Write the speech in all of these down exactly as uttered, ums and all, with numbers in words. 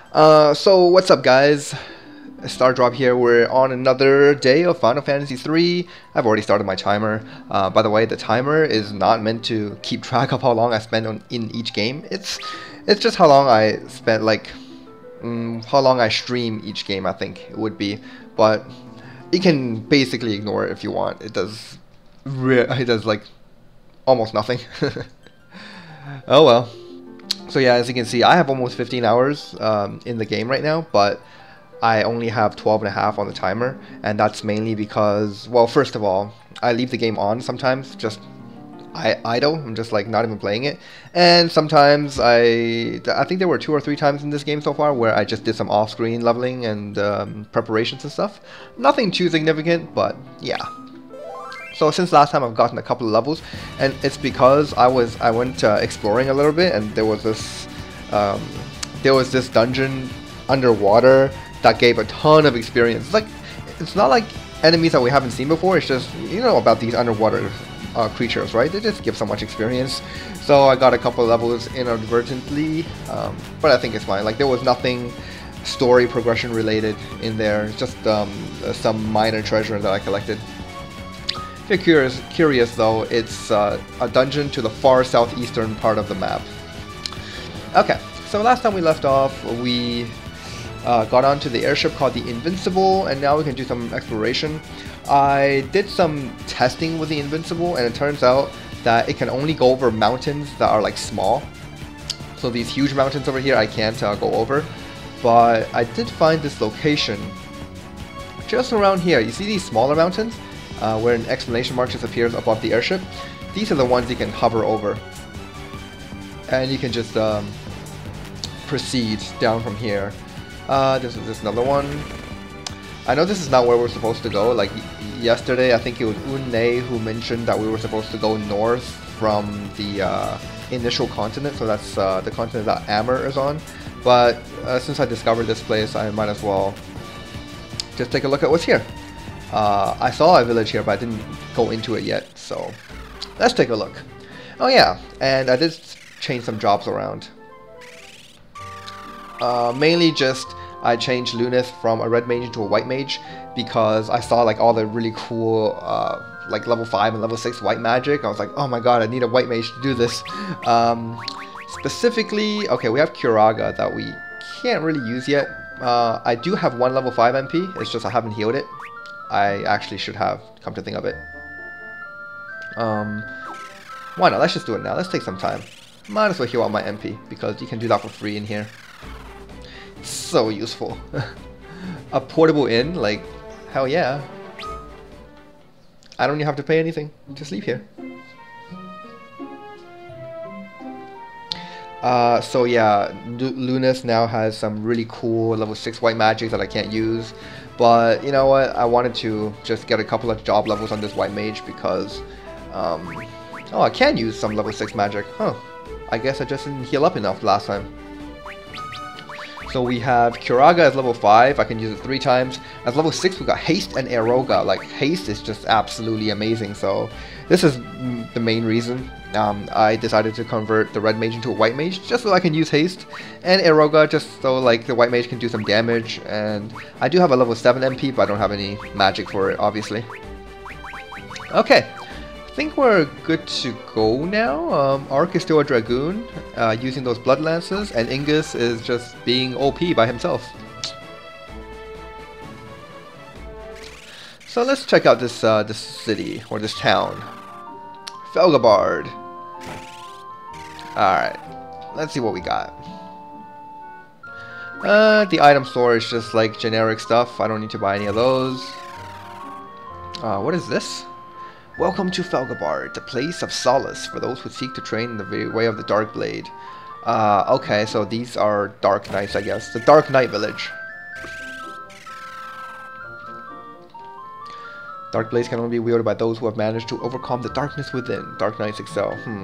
Uh, so what's up, guys? Star Drop here. We're on another day of Final Fantasy three. I've already started my timer. Uh, by the way, the timer is not meant to keep track of how long I spend on in each game. It's it's just how long I spent, like mm, how long I stream each game. I think it would be, but you can basically ignore it if you want. It does, re it does like almost nothing. Oh well. So yeah, as you can see, I have almost fifteen hours um, in the game right now, but I only have twelve and a half on the timer, and that's mainly because, well, first of all, I leave the game on sometimes, just I idle. I'm just like not even playing it, and sometimes I I think there were two or three times in this game so far where I just did some off-screen leveling and um, preparations and stuff. Nothing too significant, but yeah. So since last time I've gotten a couple of levels, and it's because I was I went uh, exploring a little bit, and there was this um, there was this dungeon underwater that gave a ton of experience. It's like it's not like enemies that we haven't seen before. It's just, you know about these underwater uh, creatures, right? They just give so much experience. So I got a couple of levels inadvertently, um, but I think it's fine. Like there was nothing story progression related in there. It's just um, some minor treasure that I collected. If you're curious, curious though, it's uh, a dungeon to the far southeastern part of the map. Okay, so last time we left off, we uh, got onto the airship called the Invincible, and now we can do some exploration. I did some testing with the Invincible, and it turns out that it can only go over mountains that are like small. So these huge mountains over here I can't uh, go over, but I did find this location just around here. You see these smaller mountains? Uh, where an exclamation mark just appears above the airship. These are the ones you can hover over, and you can just um, proceed down from here. Uh, this is this another one. I know this is not where we're supposed to go. Like yesterday, I think it was Unei who mentioned that we were supposed to go north from the uh, initial continent. So that's uh, the continent that Amber is on. But uh, since I discovered this place, I might as well just take a look at what's here. Uh, I saw a village here, but I didn't go into it yet, so let's take a look. Oh yeah, and I did change some jobs around. Uh, mainly just I changed Lunith from a red mage into a white mage because I saw like all the really cool uh, like level five and level six white magic. I was like, oh my god, I need a white mage to do this. Um, specifically, okay, we have Curaga that we can't really use yet. Uh, I do have one level five M P, it's just I haven't healed it. I actually should have, come to think of it. Um, why not? Let's just do it now. Let's take some time. Might as well heal out my M P, because you can do that for free in here. It's so useful. A portable inn, like, hell yeah. I don't even have to pay anything. Just leave here. Uh, so yeah, Lunith now has some really cool level six white magic that I can't use. But you know what, I wanted to just get a couple of job levels on this white mage because, um, oh, I can use some level six magic, huh. I guess I just didn't heal up enough last time. So we have Curaga as level five, I can use it three times. As level six we got Haste and Eroga. Like, Haste is just absolutely amazing, so this is the main reason. Um, I decided to convert the red mage into a white mage just so I can use haste, and Eroga just so like the white mage can do some damage. And I do have a level seven M P, but I don't have any magic for it, obviously. Okay, I think we're good to go now. Um, Ark is still a dragoon, uh, using those blood lances, and Ingus is just being O P by himself. So let's check out this uh, this city or this town. Felgabard. Alright, let's see what we got. Uh, the item store is just like generic stuff. I don't need to buy any of those. Uh, what is this? Welcome to Felgabard, the place of solace for those who seek to train in the way of the Dark Blade. Uh, okay, so these are Dark Knights, I guess. The Dark Knight Village. Dark Blades can only be wielded by those who have managed to overcome the darkness within. Dark Knights excel. Hmm.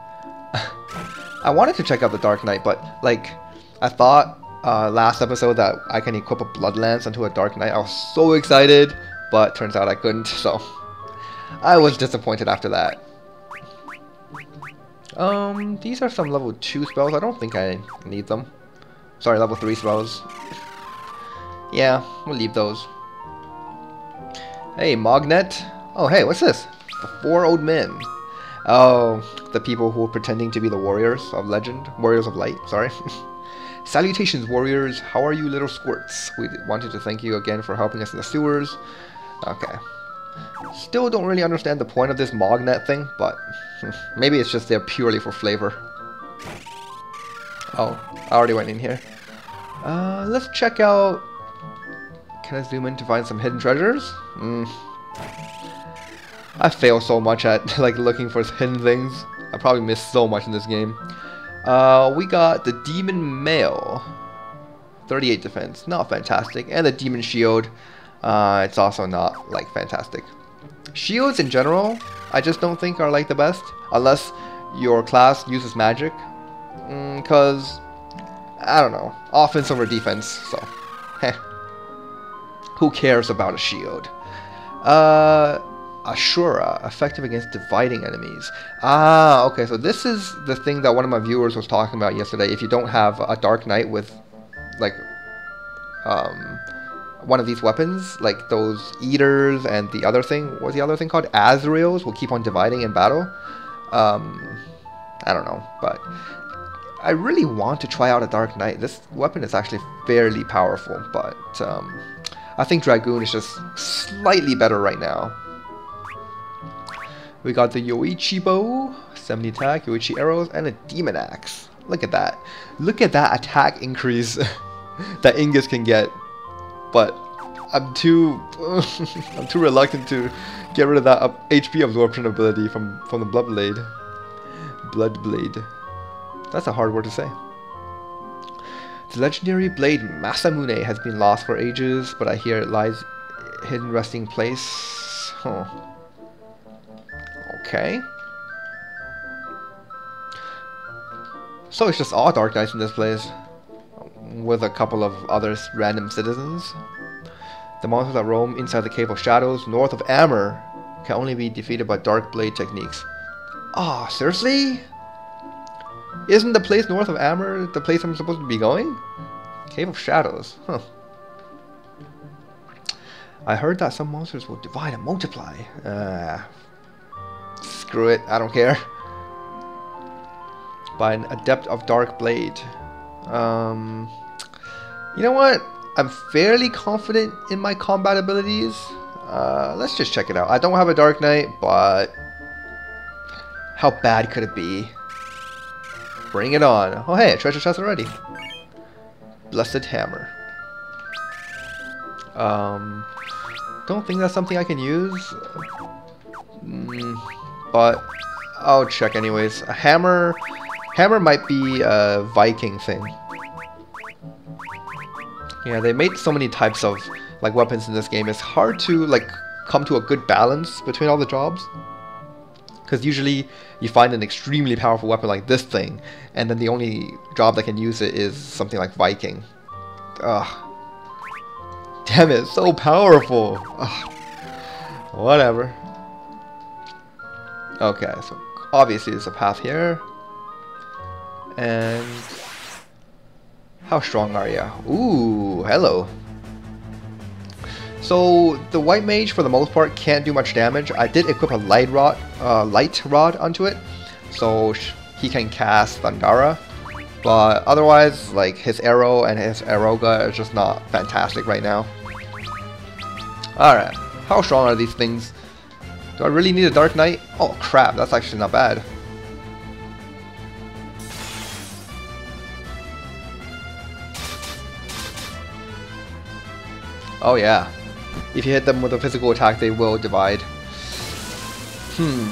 I wanted to check out the Dark Knight, but, like, I thought uh, last episode that I can equip a Blood Lance onto a Dark Knight. I was so excited, but turns out I couldn't, so I was disappointed after that. Um, these are some level two spells. I don't think I need them. Sorry, level three spells. Yeah, we'll leave those. Hey, Mognet. Oh, hey, what's this? The Four Old Men. Oh, the people who are pretending to be the warriors of legend. Warriors of light, sorry. Salutations, warriors. How are you, little squirts? We wanted to thank you again for helping us in the sewers. Okay. Still don't really understand the point of this Mognet thing, but maybe it's just there purely for flavor. Oh, I already went in here. Uh, let's check out... Can I zoom in to find some hidden treasures? Mm. I fail so much at like looking for hidden things. I probably missed so much in this game. Uh, we got the Demon Mail. thirty-eight defense, not fantastic. And the Demon Shield. Uh, it's also not like fantastic. Shields in general, I just don't think are like the best. Unless your class uses magic. Because, mm, I don't know. Offense over defense, so. Heh. Who cares about a shield? Uh, Ashura, effective against dividing enemies. Ah, okay, so this is the thing that one of my viewers was talking about yesterday. If you don't have a Dark Knight with, like, um, one of these weapons, like those Eaters and the other thing, what's the other thing called? Azraels will keep on dividing in battle. Um, I don't know, but I really want to try out a Dark Knight. This weapon is actually fairly powerful, but, um... I think Dragoon is just slightly better right now. We got the Yoichi Bow, seventy attack, Yoichi Arrows, and a Demon Axe. Look at that. Look at that attack increase that Ingus can get. But I'm too I'm too reluctant to get rid of that up H P absorption ability from, from the Bloodblade. Bloodblade. That's a hard word to say. The legendary blade Masamune has been lost for ages, but I hear it lies hidden resting place. Huh. Okay. So it's just all Dark Knights in this place, with a couple of other random citizens. The monsters that roam inside the Cave of Shadows, north of Amur, can only be defeated by Dark Blade techniques. Ah, oh, seriously? Isn't the place north of Amur the place I'm supposed to be going? Cave of Shadows, huh. I heard that some monsters will divide and multiply. Uh, screw it, I don't care. By an Adept of Dark Blade. Um, you know what? I'm fairly confident in my combat abilities. Uh, let's just check it out. I don't have a Dark Knight, but how bad could it be? Bring it on. Oh hey, a treasure chest already. Blessed Hammer. Um, don't think that's something I can use. Mm, but I'll check anyways. A hammer, hammer might be a Viking thing. Yeah, they made so many types of like weapons in this game. It's hard to like come to a good balance between all the jobs. Because usually you find an extremely powerful weapon like this thing, and then the only job that can use it is something like Viking. Ugh. Damn it, so powerful. Ugh. Whatever. Okay, so obviously there's a path here. And how strong are you? Ooh, hello. So the white mage, for the most part, can't do much damage. I did equip a light rod, uh, light rod onto it, so sh he can cast Thundara. But otherwise, like his arrow and his Aroga are just not fantastic right now. All right, how strong are these things? Do I really need a Dark Knight? Oh crap, that's actually not bad. Oh yeah. If you hit them with a physical attack, they will divide. Hmm.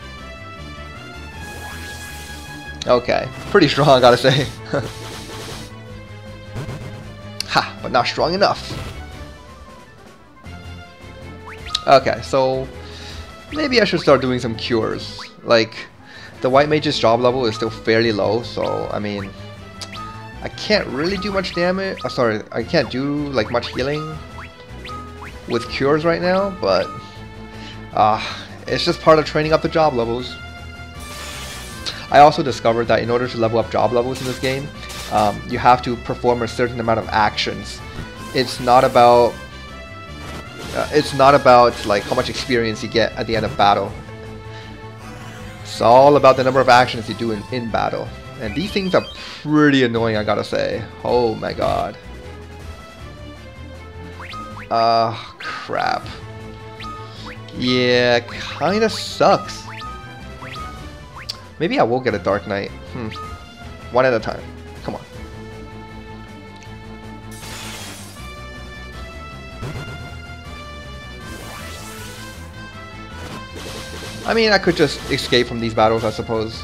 Okay. Pretty strong, I gotta say. Ha! But not strong enough. Okay, so maybe I should start doing some cures. Like, the white mage's job level is still fairly low, so I mean, I can't really do much damage. Oh, sorry, I can't do like much healing with cures right now, but uh, it's just part of training up the job levels. I also discovered that in order to level up job levels in this game, um, you have to perform a certain amount of actions. It's not about uh, it's not about like how much experience you get at the end of battle. It's all about the number of actions you do in, in battle. And these things are pretty annoying, I gotta say. Oh my god. Ah, uh, crap. Yeah, kinda sucks. Maybe I will get a Dark Knight. Hmm. One at a time. Come on. I mean, I could just escape from these battles, I suppose.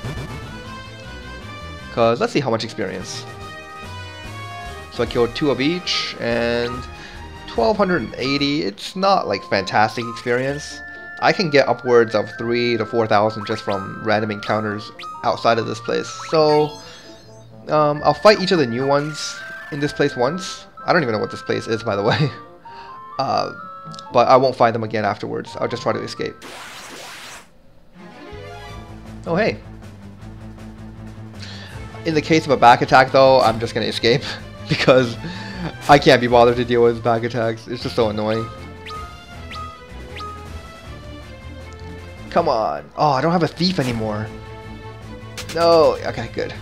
Because let's see how much experience. So I killed two of each, and twelve eighty. It's not like fantastic experience. I can get upwards of three to four thousand just from random encounters outside of this place. So um, I'll fight each of the new ones in this place once. I don't even know what this place is, by the way. uh, but I won't fight them again afterwards. I'll just try to escape. Oh hey. In the case of a back attack though, I'm just gonna escape because I can't be bothered to deal with back attacks. It's just so annoying. Come on. Oh, I don't have a thief anymore. No. Okay, good.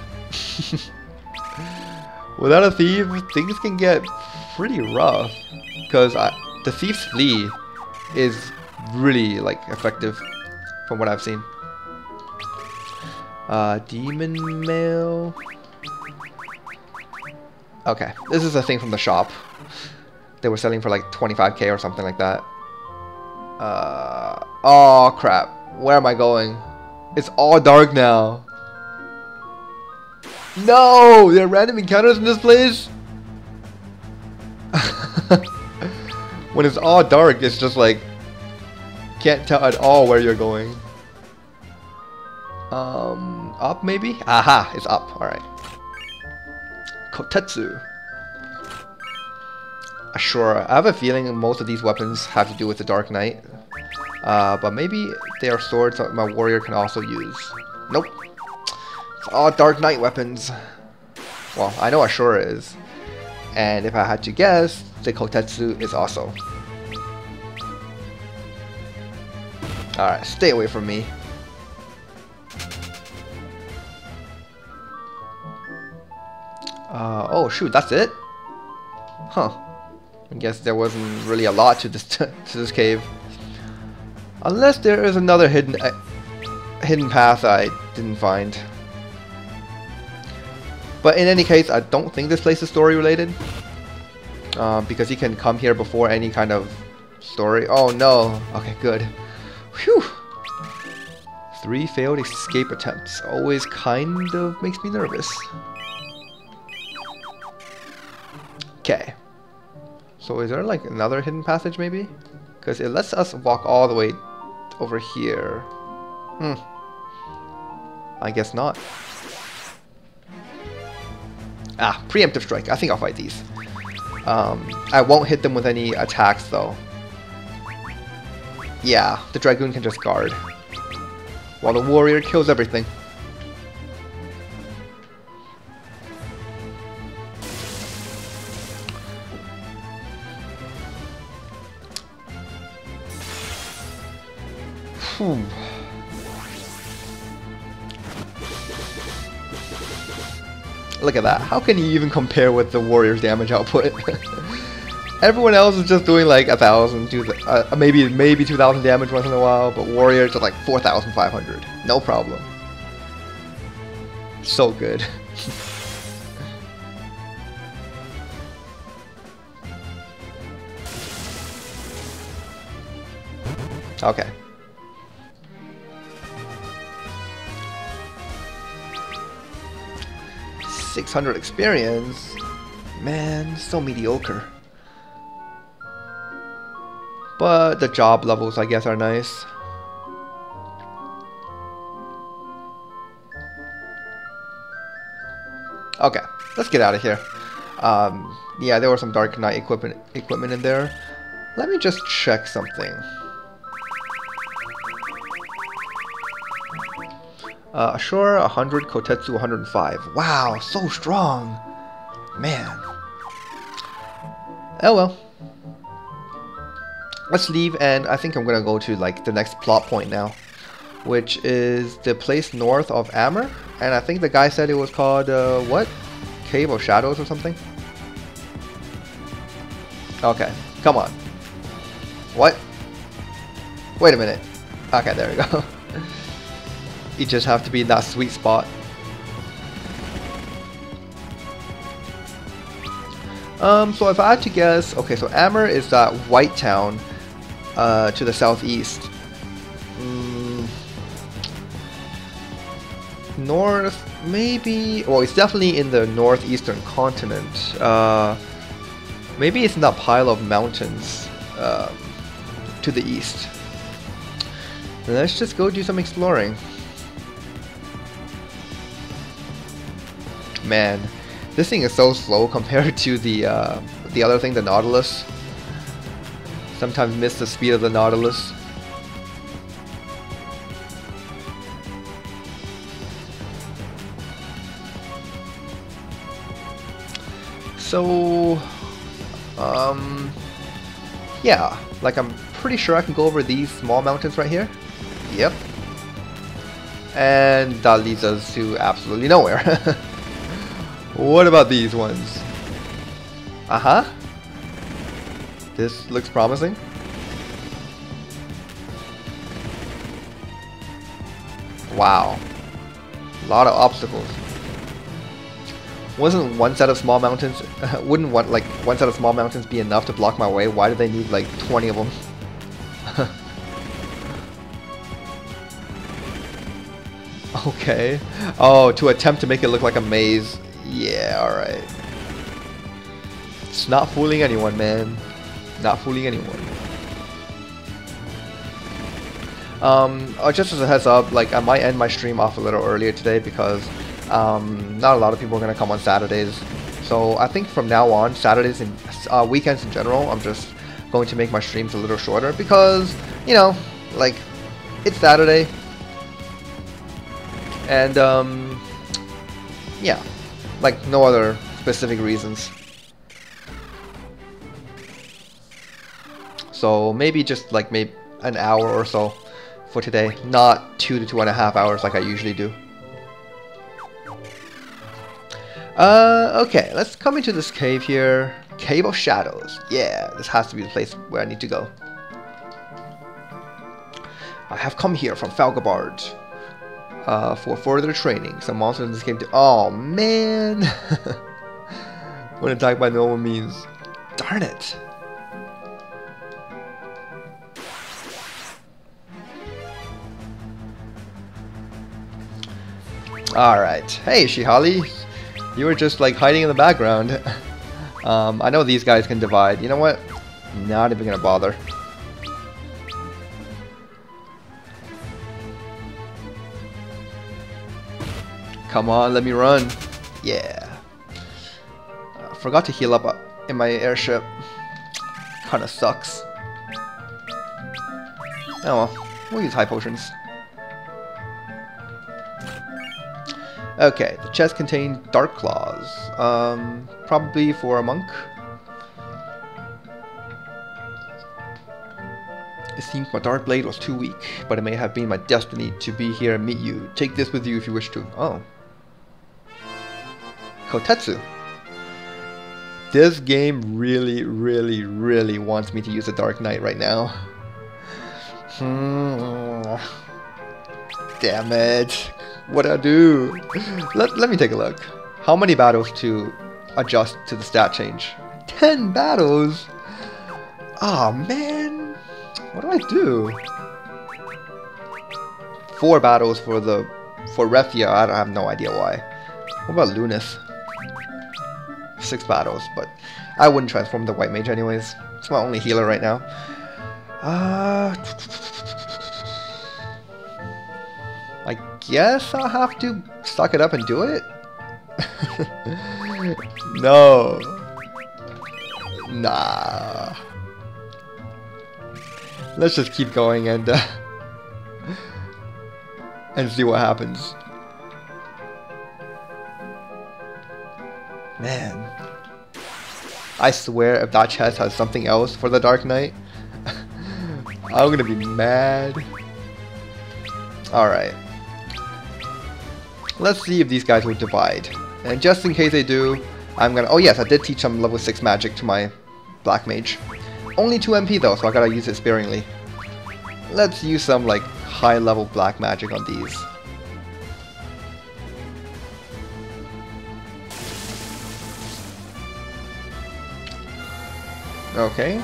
Without a thief, things can get pretty rough because the thief's flee is really like effective from what I've seen. Uh, demon mail. Okay, this is a thing from the shop. They were selling for like twenty-five K or something like that. Uh, oh crap, where am I going? It's all dark now. No, there are random encounters in this place? When it's all dark, it's just like, can't tell at all where you're going. Um, up maybe? Aha, it's up. Alright. Kotetsu. Uh, sure, I have a feeling most of these weapons have to do with the Dark Knight. Uh, but maybe they are swords that my warrior can also use. Nope. It's all Dark Knight weapons. Well, I know Ashura is. And if I had to guess, the Kotetsu is also. Alright, stay away from me. Uh, oh shoot, that's it? Huh. I guess there wasn't really a lot to this to this cave. Unless there is another hidden uh, hidden path I didn't find. But in any case, I don't think this place is story related. Uh, because you can come here before any kind of story. Oh no. Okay, good. Whew. Three failed escape attempts. Always kind of makes me nervous. Okay. So is there like another hidden passage maybe? Because it lets us walk all the way over here. Hmm. I guess not. Ah, preemptive strike. I think I'll fight these. Um, I won't hit them with any attacks though. Yeah, the Dragoon can just guard. While the warrior kills everything. Whew. Look at that. How can you even compare with the warrior's damage output? Everyone else is just doing like a thousand, two, uh, maybe maybe two thousand damage once in a while, but warriors are like four thousand five hundred. No problem. So good. Okay. six hundred experience? Man, so mediocre. But the job levels, I guess, are nice. Okay, let's get out of here. Um, yeah, there was some Dark Knight equipment equipment in there. Let me just check something. Uh, Ashura one hundred, Kotetsu one hundred five. Wow, so strong. Man. Oh well. Let's leave, and I think I'm gonna go to like the next plot point now, which is the place north of Amr. And I think the guy said it was called uh, what? Cave of Shadows or something? Okay, come on. What? Wait a minute. Okay, there we go. You just have to be in that sweet spot. Um, so if I had to guess, okay, so Amr is that white town uh, to the southeast. Mm, north, maybe. Well, it's definitely in the northeastern continent. Uh, maybe it's in that pile of mountains uh, to the east. Let's just go do some exploring. Man, this thing is so slow compared to the uh, the other thing, the Nautilus. Sometimes miss the speed of the Nautilus. So, um, yeah, like I'm pretty sure I can go over these small mountains right here. Yep. And that leads us to absolutely nowhere. What about these ones? Uh-huh. This looks promising. Wow. A lot of obstacles. Wasn't one set of small mountains, wouldn't one, like, one set of small mountains be enough to block my way? Why do they need, like, twenty of them? Okay. Oh, to attempt to make it look like a maze. Yeah, alright. It's not fooling anyone, man. Not fooling anyone. Um, uh, just as a heads up, like, I might end my stream off a little earlier today because um, not a lot of people are going to come on Saturdays. So I think from now on, Saturdays and uh, weekends in general, I'm just going to make my streams a little shorter because, you know, like, it's Saturday. And, um, yeah, like, no other specific reasons. So maybe just, like, maybe an hour or so for today. Not two to two and a half hours like I usually do. Uh, okay, let's come into this cave here. Cave of Shadows. Yeah, this has to be the place where I need to go. I have come here from Falgabard. Uh, for further training. Some monsters in this game. Oh man! When attacked by no one means. Darn it! Alright. Hey, Shihali! You were just like hiding in the background. um, I know these guys can divide. You know what? Not even gonna bother. Come on, let me run. Yeah. Uh, forgot to heal up in my airship. Kinda sucks. Oh well, we'll use high potions. Okay, the chest contained dark claws. Um, probably for a monk. It seems my dark blade was too weak, but it may have been my destiny to be here and meet you. Take this with you if you wish to. Oh. Kotetsu. This game really, really, really wants me to use a Dark Knight right now. Hmm. Damn it. What do I do? Let, let me take a look. How many battles to adjust to the stat change? ten battles? Oh man. What do I do? Four battles for the for Refia. I don't have no idea why. What about Lunis? Six battles, but I wouldn't transform the white mage anyways. It's my only healer right now. Uh, I guess I'll have to suck it up and do it. No. Nah. Let's just keep going and uh, and see what happens. Man, I swear if that chest has something else for the Dark Knight, I'm gonna be mad. Alright. Let's see if these guys will divide. And just in case they do, I'm gonna... Oh yes, I did teach some level six magic to my Black Mage. Only two M P though, so I gotta use it sparingly. Let's use some like high level black magic on these. Okay.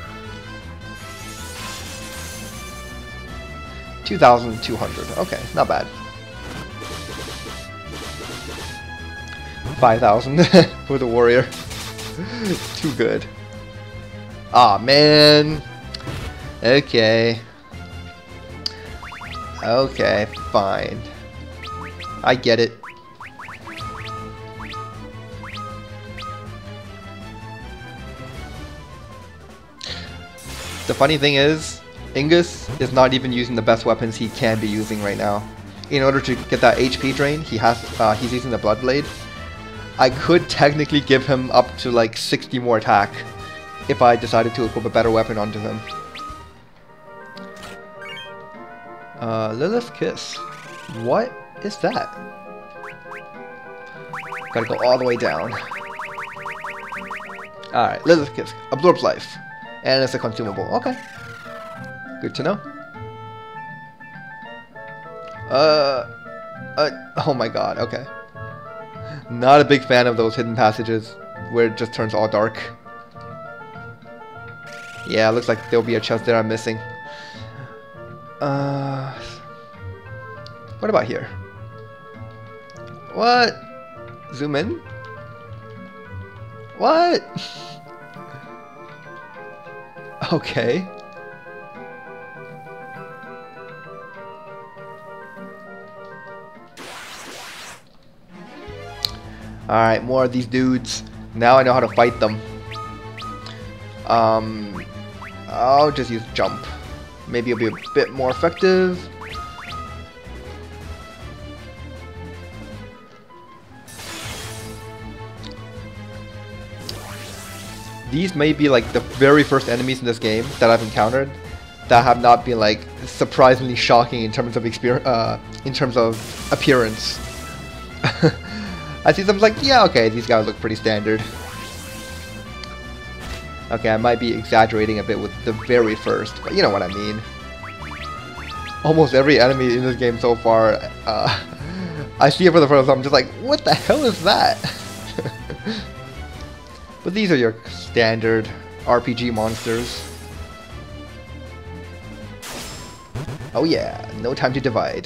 two thousand two hundred. Okay, not bad. five thousand for the warrior. Too good. Aw, man. Okay. Okay, fine. I get it. The funny thing is, Ingus is not even using the best weapons he can be using right now. In order to get that H P drain, he has uh, he's using the Blood Blade. I could technically give him up to like sixty more attack if I decided to equip a better weapon onto him. Uh, Lilith's Kiss. What is that? Gotta go all the way down. Alright, Lilith's Kiss. Absorbs life. And it's a consumable. Okay. Good to know. Uh, uh, oh my god, okay. Not a big fan of those hidden passages where it just turns all dark. Yeah, looks like there'll be a chest there I'm missing. Uh, what about here? What? Zoom in? What? Okay. Alright, more of these dudes. Now I know how to fight them. Um, I'll just use jump. Maybe it'll be a bit more effective. These may be like the very first enemies in this game that I've encountered that have not been like surprisingly shocking in terms of experience, uh, in terms of appearance. I see them like, yeah, okay, these guys look pretty standard. Okay, I might be exaggerating a bit with the very first, but you know what I mean. Almost every enemy in this game so far, uh, I see it for the first time, I'm just like, what the hell is that? But these are your standard R P G monsters. Oh yeah, no time to divide.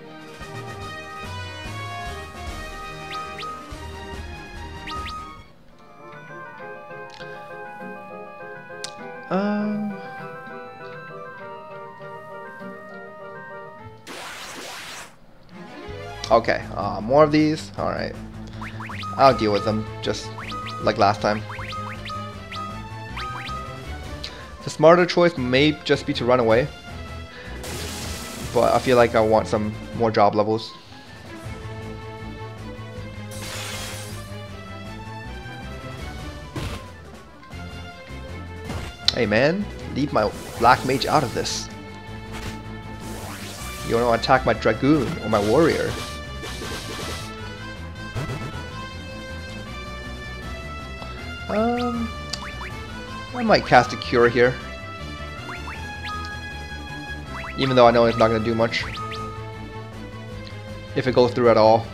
Um. Okay, uh, more of these. All right, I'll deal with them just like last time. The smarter choice may just be to run away, but I feel like I want some more job levels. Hey man, leave my Black Mage out of this. You want to attack my Dragoon or my Warrior? Um, I might cast a Cure here. Even though I know it's not going to do much. If it goes through at all.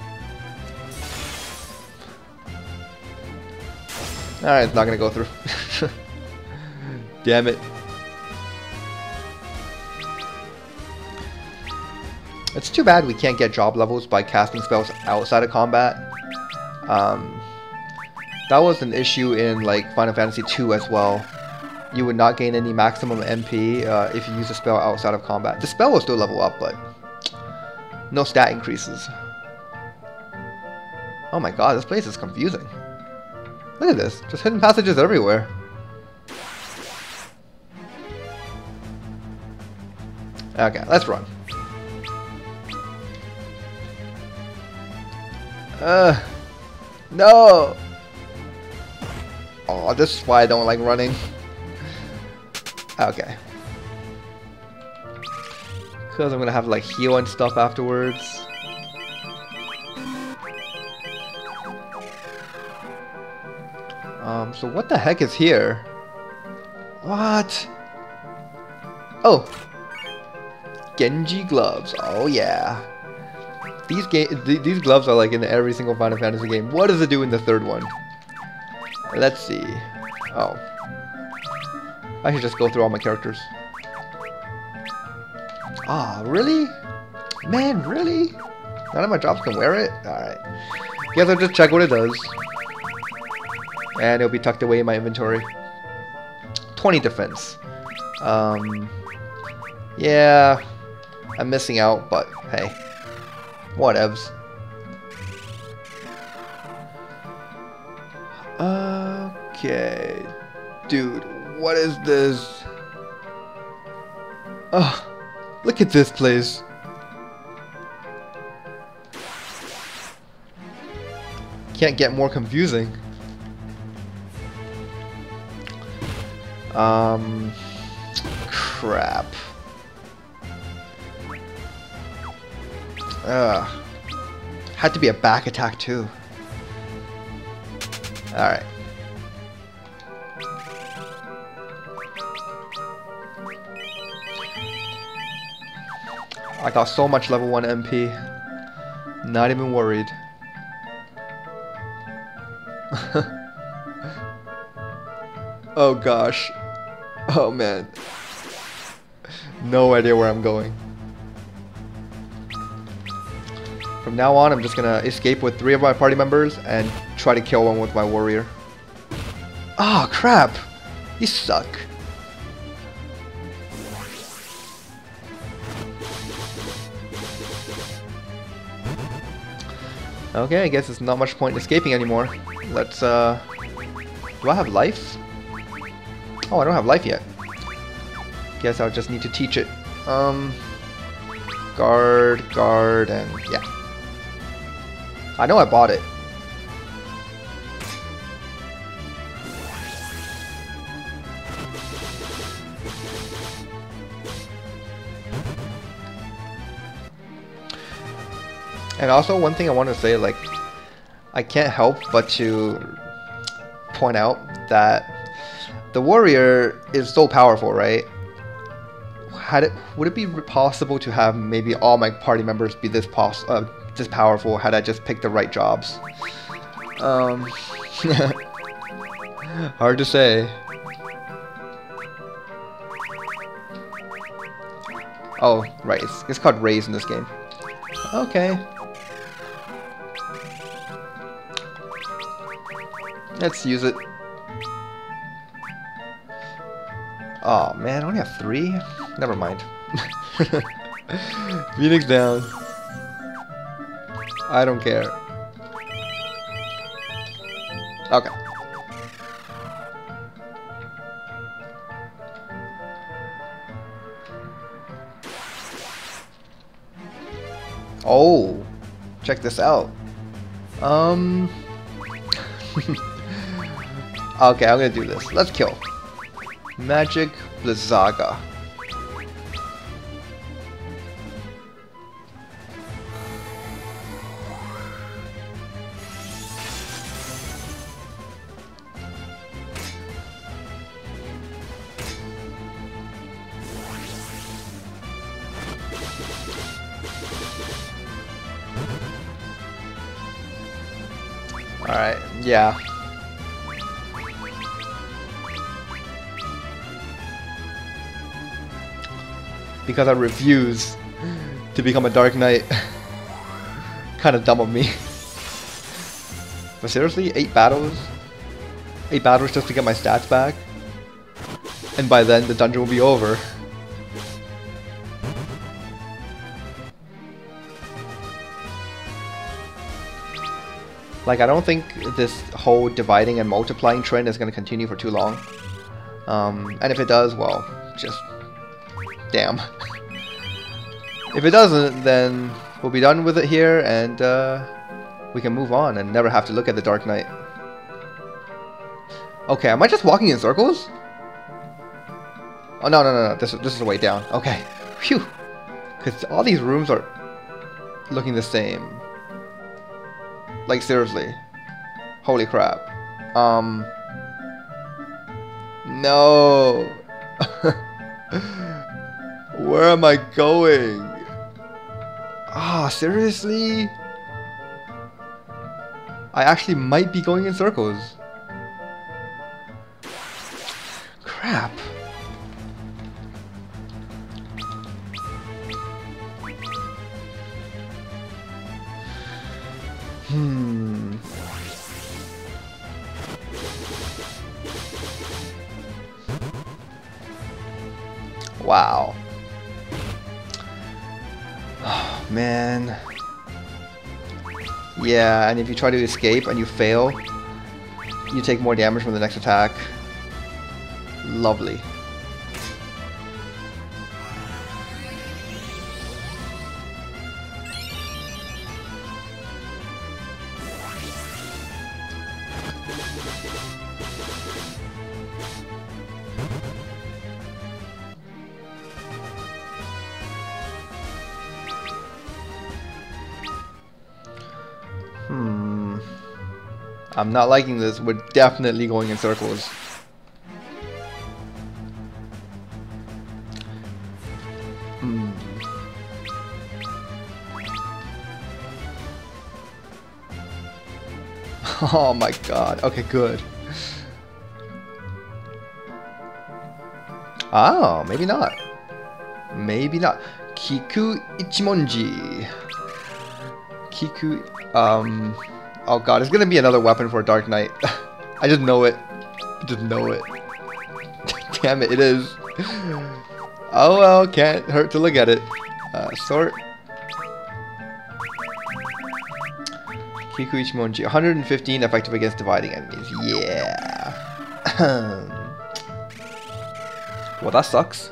Alright, it's not going to go through. Damn it. It's too bad we can't get job levels by casting spells outside of combat. Um, that was an issue in like Final Fantasy two as well. You would not gain any maximum M P uh, if you use a spell outside of combat. The spell will still level up, but no stat increases. Oh my god, this place is confusing. Look at this, just hidden passages everywhere. Okay, let's run. Uh, no! Oh, this is why I don't like running. Okay. Because I'm gonna have like heal and stuff afterwards. Um, so what the heck is here? What? Oh! Genji gloves. Oh yeah. These ga th these gloves are like in every single Final Fantasy game. What does it do in the third one? Let's see. Oh. I should just go through all my characters. Ah, really? Man, really? None of my jobs can wear it? Alright. Guess I'll just check what it does. And it'll be tucked away in my inventory. twenty defense. Um, yeah. I'm missing out, but hey. Whatevs. Okay. Dude, what is this? Oh, look at this place. Can't get more confusing. Um, crap. Ugh. Had to be a back attack too. Alright. I got so much level one M P. Not even worried. Oh gosh. Oh man. No idea where I'm going. From now on, I'm just gonna escape with three of my party members and try to kill one with my warrior. Ah, oh, crap! You suck. Okay, I guess it's not much point in escaping anymore. Let's, uh... do I have life? Oh, I don't have life yet. Guess I'll just need to teach it. Um... Guard, guard, and yeah. I know I bought it. And also, one thing I want to say, like, I can't help but to point out that the warrior is so powerful, right? Had it, would it be possible to have maybe all my party members be this pos uh, this powerful had I just picked the right jobs? Um, hard to say. Oh, right, it's, it's called Raise in this game. Okay. Let's use it. Oh man, I only have three? Never mind. Phoenix down. I don't care. Okay. Oh, check this out. Um. Okay, I'm gonna do this. Let's kill. Magic Blizzaga. Alright, yeah. Because I refuse to become a Dark Knight. Kind of dumb of me. But seriously, eight battles? Eight battles just to get my stats back? And by then, the dungeon will be over. Like, I don't think this whole dividing and multiplying trend is going to continue for too long. Um, and if it does, well, just... damn. If it doesn't, then we'll be done with it here, and uh, we can move on and never have to look at the Dark Knight. Okay, am I just walking in circles? Oh no no no no! This this is the way down. Okay, phew. Because all these rooms are looking the same. Like seriously, holy crap. Um. No. Where am I going? Ah, seriously? I actually might be going in circles. Crap. Hmm. Wow. Oh, man. Yeah, and if you try to escape and you fail, you take more damage from the next attack. Lovely. Hmm. I'm not liking this. We're definitely going in circles. Hmm. Oh my god. Okay, good. Oh, maybe not. Maybe not. Kiku Ichimonji. Kiku, um, oh god, it's gonna be another weapon for Dark Knight. I just know it. I just know it. Damn it, it is. Oh well, can't hurt to look at it. Uh, sort. Kiku Ichimonji, one hundred fifteen effective against dividing enemies. Yeah. Well, that sucks.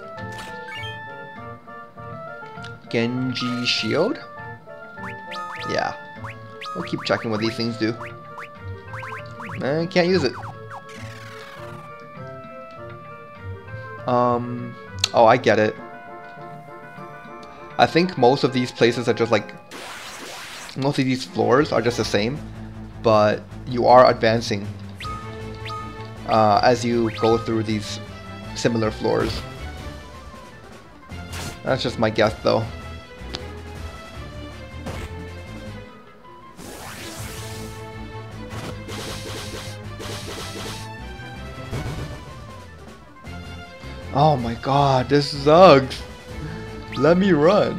Genji Shield? Yeah. We'll keep checking what these things do. I can't use it. Um. Oh, I get it. I think most of these places are just like... Most of these floors are just the same. But you are advancing uh, as you go through these similar floors. That's just my guess though. Oh my god, this sucks. Let me run.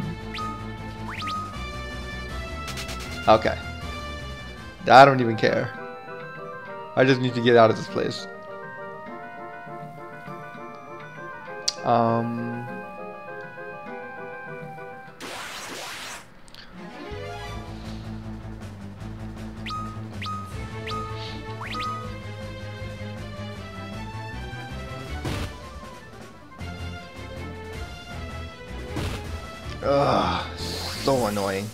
Okay. I don't even care. I just need to get out of this place. Um... Ugh, so annoying.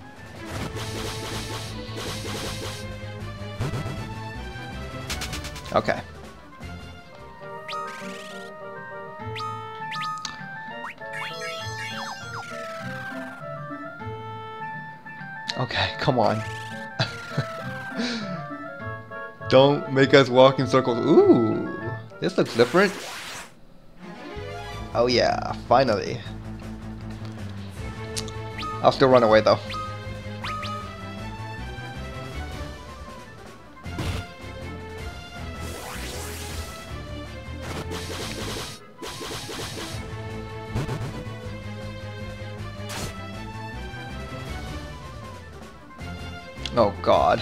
Okay. Okay, come on. Don't make us walk in circles. Ooh, this looks different. Oh yeah, finally. I'll still run away though. Oh god.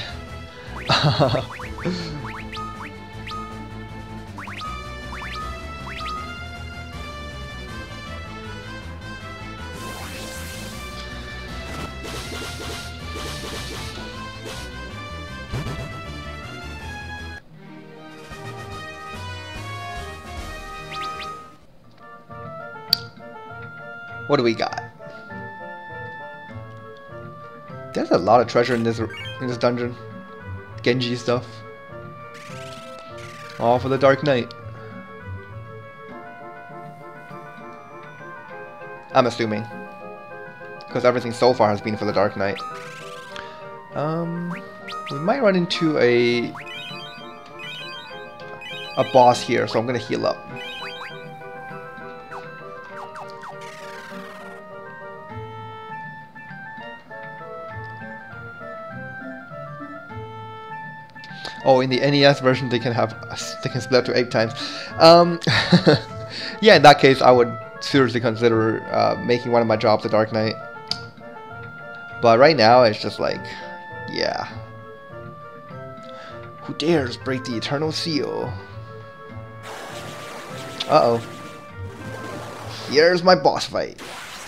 What do we got? There's a lot of treasure in this in this dungeon. Genji stuff. All for the Dark Knight. I'm assuming. Because everything so far has been for the Dark Knight. Um, we might run into a a boss here, so I'm gonna heal up. Oh, in the N E S version, they can have they can split up to eight times. Um, yeah, in that case, I would seriously consider uh, making one of my jobs a Dark Knight. But right now, it's just like, yeah. Who dares break the eternal seal? Uh oh. Here's my boss fight.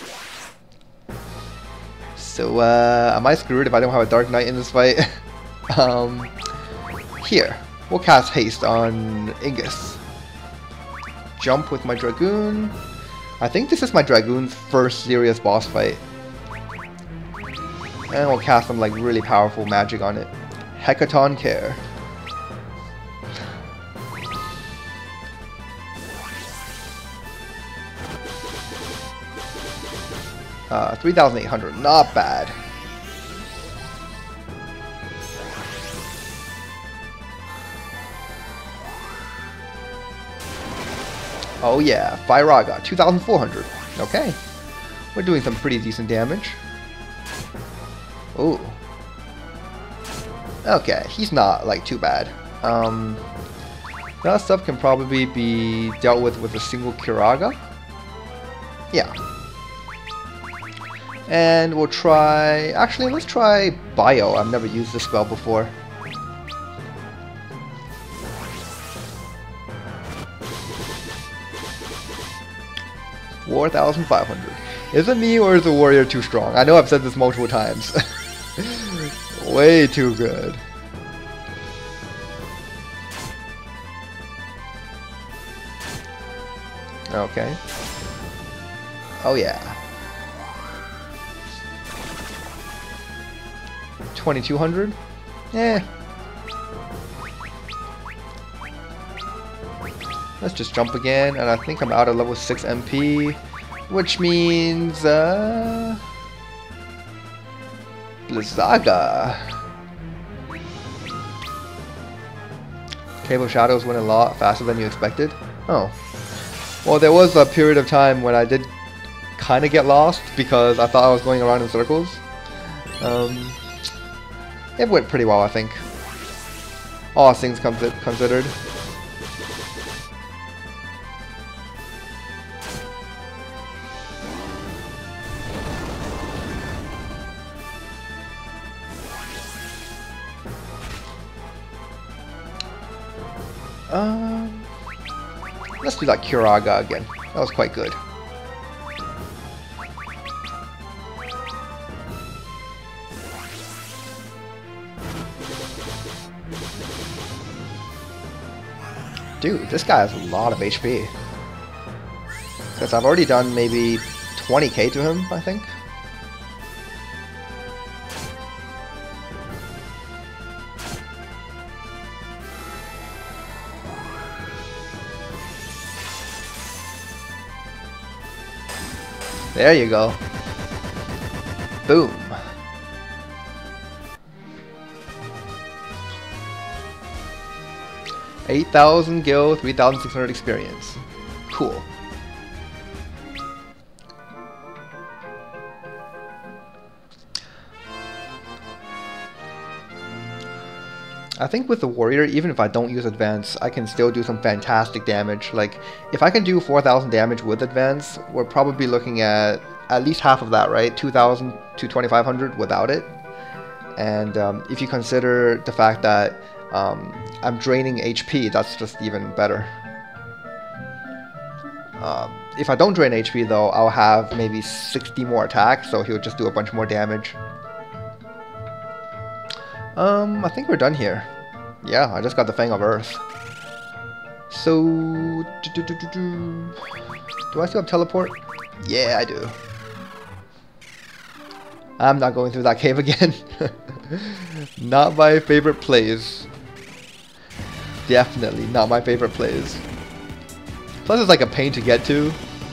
So, uh, am I screwed if I don't have a Dark Knight in this fight? um. Here, we'll cast haste on Ingus. Jump with my Dragoon. I think this is my Dragoon's first serious boss fight. And we'll cast some like really powerful magic on it. Hecaton Care. Uh, three thousand eight hundred, not bad. Oh yeah, Firaga, two thousand four hundred. Okay. We're doing some pretty decent damage. Ooh. Okay, he's not, like, too bad. Um, that stuff can probably be dealt with with a single Kiraga. Yeah. And we'll try... Actually, let's try Bio. I've never used this spell before. four thousand five hundred. Is it me or is the warrior too strong? I know I've said this multiple times. Way too good. Okay. Oh yeah. twenty-two hundred? Eh. Let's just jump again, and I think I'm out of level six M P, which means, uh... Blizzaga. Cave of Shadows went a lot faster than you expected? Oh. Well, there was a period of time when I did kind of get lost, because I thought I was going around in circles. Um, it went pretty well, I think. All things considered. Um, let's do that Kiraga again. That was quite good. Dude, this guy has a lot of H P. Because I've already done maybe twenty K to him, I think. There you go. Boom. eight thousand gil, three thousand six hundred experience. Cool. I think with the warrior, even if I don't use advance, I can still do some fantastic damage. Like, if I can do four thousand damage with advance, we're probably looking at at least half of that, right? two thousand to twenty-five hundred without it. And um, if you consider the fact that um, I'm draining H P, that's just even better. Um, if I don't drain H P though, I'll have maybe sixty more attacks, so he'll just do a bunch more damage. Um, I think we're done here. Yeah, I just got the Fang of Earth. So, do, do, do, do, do. do I still have teleport? Yeah, I do. I'm not going through that cave again. Not my favorite plays. Definitely not my favorite plays. Plus it's like a pain to get to.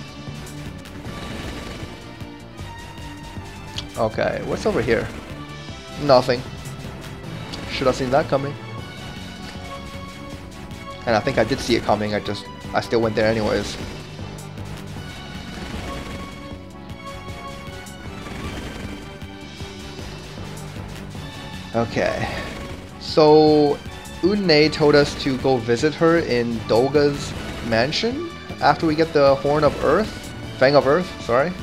Okay, what's over here? Nothing. Should have seen that coming. And I think I did see it coming, I just, I still went there anyways. Okay, so Unei told us to go visit her in Dolga's mansion after we get the Horn of Earth, Fang of Earth, sorry.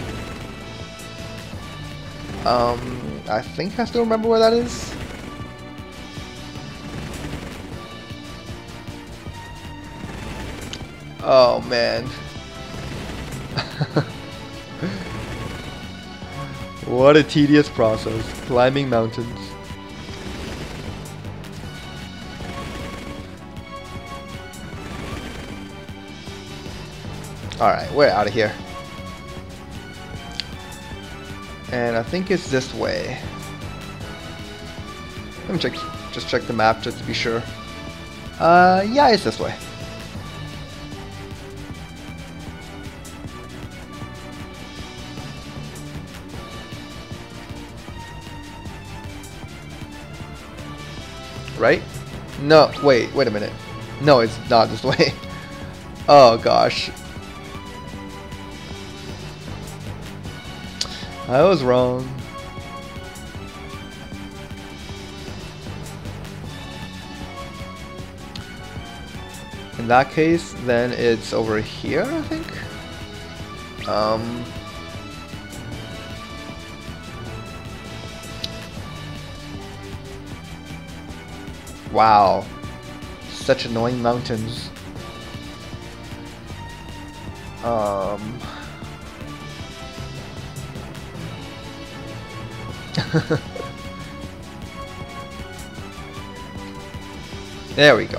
Um, I think I still remember where that is. Oh man. What a tedious process, climbing mountains. Alright, we're out of here. And I think it's this way. Let me check, just check the map just to be sure. Uh, yeah, it's this way. Right? No, wait, wait a minute. No, it's not this way. Oh gosh. I was wrong. In that case, then it's over here, I think. Um. Wow. Such annoying mountains. Um. There we go.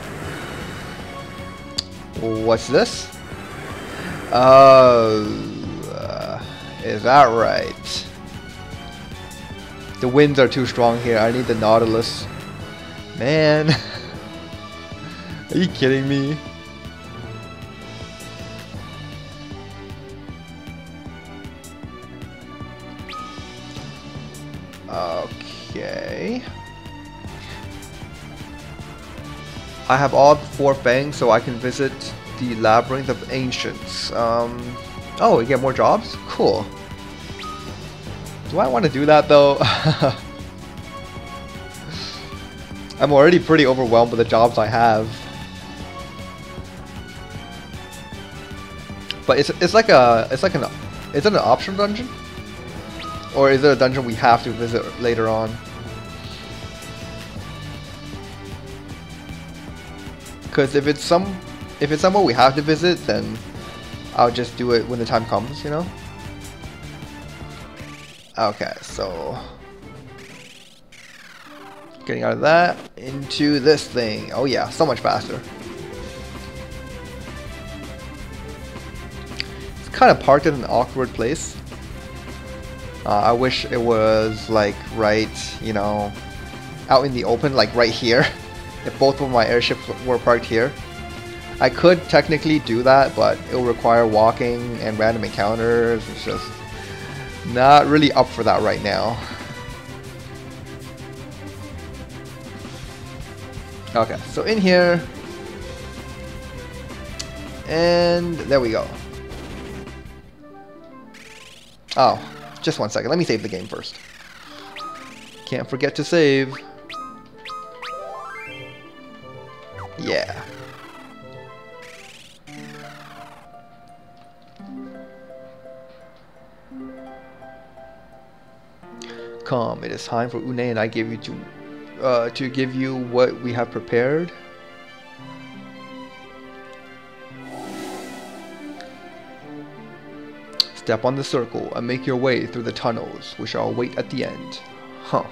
What's this? Oh, uh, is that right? The winds are too strong here. I need the Nautilus. Man, are you kidding me? Okay. I have all four fangs, so I can visit the Labyrinth of Ancients. Um, oh, we get more jobs? Cool. Do I want to do that though? I'm already pretty overwhelmed with the jobs I have. But it's it's like a it's like an is it an optional dungeon? Or is it a dungeon we have to visit later on? Because if it's some if it's somewhere we have to visit, then I'll just do it when the time comes, you know? Okay, so getting out of that into this thing. Oh yeah, so much faster. It's kind of parked in an awkward place. Uh, I wish it was like right, you know, out in the open, like right here. If both of my airships were parked here. I could technically do that, but it will require walking and random encounters. It's just not really up for that right now. Okay, so in here, and there we go. Oh, just one second. Let me save the game first. Can't forget to save. Yeah. Come, it is time for Unei and I give you to uh, to give you what we have prepared. Step on the circle and make your way through the tunnels, which shall wait at the end. Huh.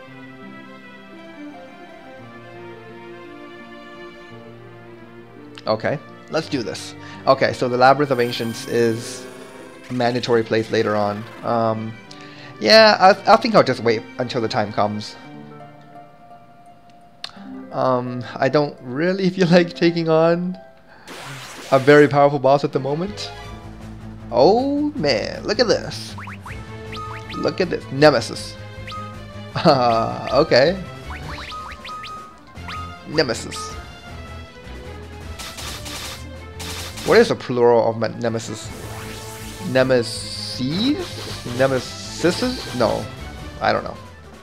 Okay, let's do this. Okay, so the Labyrinth of Ancients is a mandatory place later on. Um, Yeah, I, I think I'll just wait until the time comes. Um, I don't really feel like taking on a very powerful boss at the moment. Oh man, look at this. Look at this. Nemesis. Uh, okay. Nemesis. What is the plural of nemesis? Nemesis? Nemesis? No. I don't know.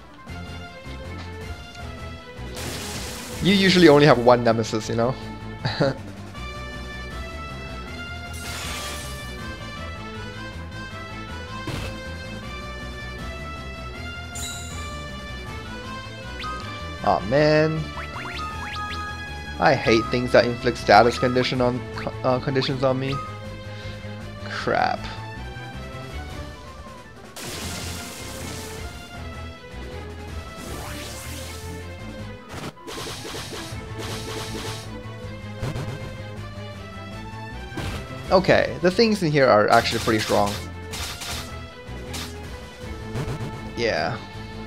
You usually only have one nemesis, you know? Aw, man. I hate things that inflict status condition on uh, conditions on me. Crap. Okay, the things in here are actually pretty strong. Yeah.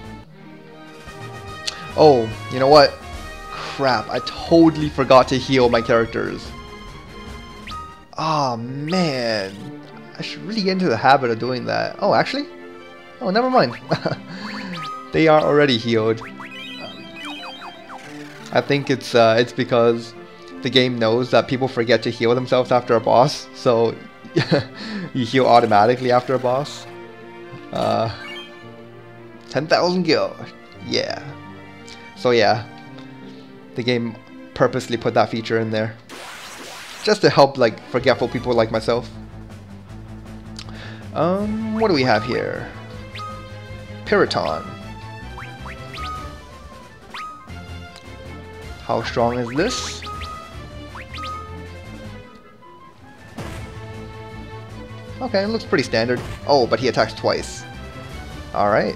Oh, you know what? Crap, I totally forgot to heal my characters. Oh man, I should really get into the habit of doing that. Oh, actually? Oh, never mind. They are already healed. I think it's uh, it's because the game knows that people forget to heal themselves after a boss, so you heal automatically after a boss. Uh, ten thousand gil. Yeah. So yeah, the game purposely put that feature in there, just to help like forgetful people like myself. Um, what do we have here? Piriton. How strong is this? Okay, it looks pretty standard. Oh, but he attacks twice. Alright.